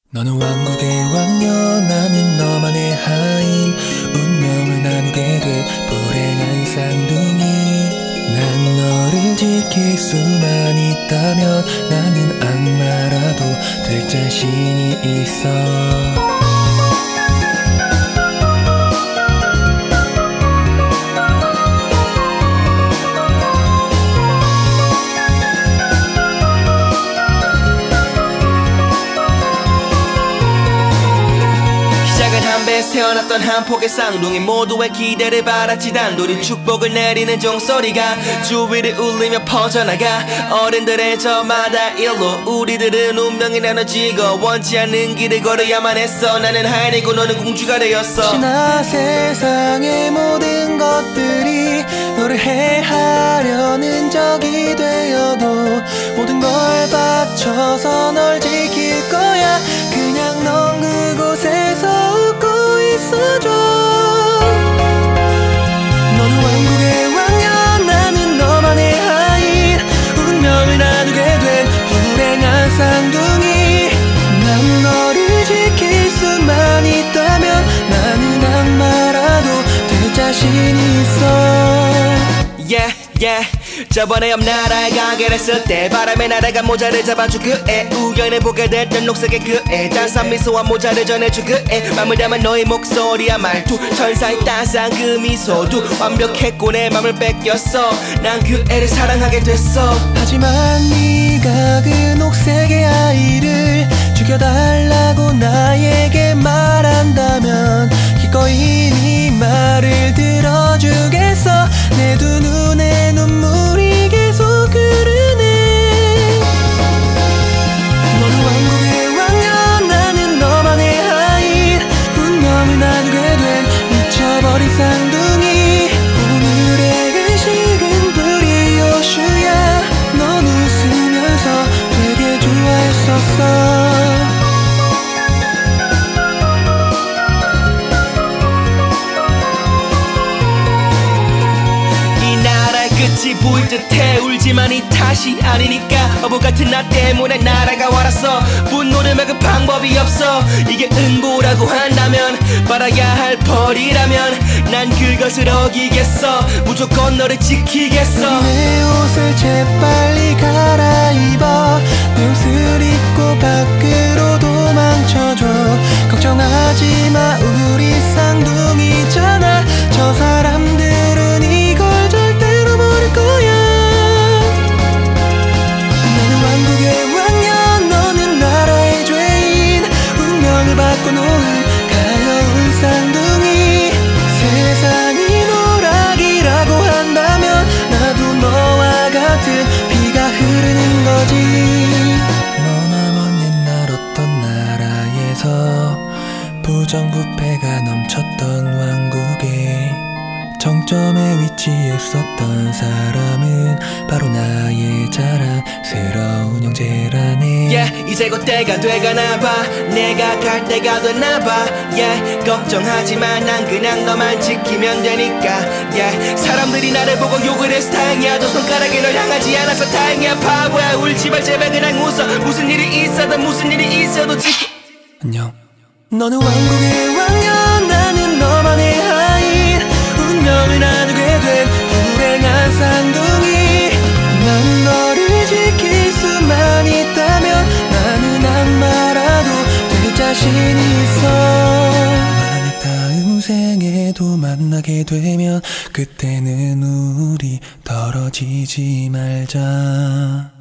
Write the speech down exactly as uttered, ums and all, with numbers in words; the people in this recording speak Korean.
너는 왕국의 왕녀, 나는 너만의 하인. 운명을 나누게 된 불행한 쌍둥이. 난 너를 지킬 수만 있다면 나는 악마라도 될 자신이 있어. 태어났던 한 폭의 쌍둥이, 모두의 기대를 바랐지. 단둘이 축복을 내리는 종소리가 주위를 울리며 퍼져나가. 어른들의 저마다 일로 우리들은 운명이 나눠지고 원치 않는 길을 걸어야만 했어. 나는 하인이고 너는 공주가 되었어. 지나 세상의 모든 것들이 너를 해하려는 적이 되어도 모든 걸 바쳐서 널 지킬 거야. 그냥 넌 그곳에서 웃고 있어줘. 너는 왕국의 왕녀, 나는 너만의 하인. 운명을 나누게 된 불행한 쌍둥이. 난 너를 지킬 수만 있다면 나는 악마라도 될 자신이 있어. Yeah, yeah. 저번에 옆나라에 가게 됐을 때 바람에 날아간 모자를 잡아준 그애, 우연히 보게 됐던 녹색의 그애, 따스한 미소와 모자를 전해준 그애, 맘을 담은 너의 목소리와 말투, 천사의 따스한 그 미소도 완벽했고 내 맘을 뺏겼어. 난 그 애를 사랑하게 됐어. 하지만 네가 그 녹색의 아이를 죽여달라고 나에게 말한다면 기꺼이 네 말을 들어주겠어. 내 두 눈에 눈물이 계속 흐르네. 너는 왕국의 왕녀, 나는 너만의 하인. 운명을 나누게 된 미쳐버린 쌍둥이. 오늘의 간식은 브리오슈야. 넌 웃으면서 되게 좋아했었어. 끝이 보일 듯해. 울지만 이 탓이 아니니까. 어부 같은 나 때문에 나라가 와랐어. 분노를 막을 방법이 없어. 이게 응보라고 한다면, 받아야 할 벌이라면 난 그것을 어기겠어. 무조건 너를 지키겠어. 내 옷을 재빨리 갈아입어. 내 옷을 입고 밖으로 도망쳐줘. 걱정하지 마, 우리 쌍둥이잖아. 저 사람들은 이걸 절대로 모를 거야. 나는 왕국의 왕녀, 너는 나라의 죄인. 운명을 바꿔놓은 가여운 쌍둥이. 세상이 노락이라고 한다면 나도 너와 같은 피가 흐르는 거지. 머나먼 옛날 어떤 나라에서 부정부패가 넘쳤던 왕국에 정점에 위치했었던 사람은 바로 나의 자랑스러운 형제라네. Yeah, 이제 곧 때가 돼가나봐. 내가 갈 때가 됐나봐. Yeah, 걱정하지마, 난 그냥 너만 지키면 되니까. Yeah, 사람들이 나를 보고 욕을 해서 다행이야. 저 손가락이 널 향하지 않아서 다행이야. 바보야, 울지마 제발 그냥 웃어. 무슨 일이 있어도 무슨 일이 있어도 지키. 안녕. 너는 왕국의 왕녀, 나는 너만의 하인. 운명을 나누게 된 불행한 쌍둥이. 난 너를 지킬 수만 있다면 나는 악마라도 될 자신이 있어. 만약 다음 생에도 만나게 되면 그때는 우리 떨어지지 말자.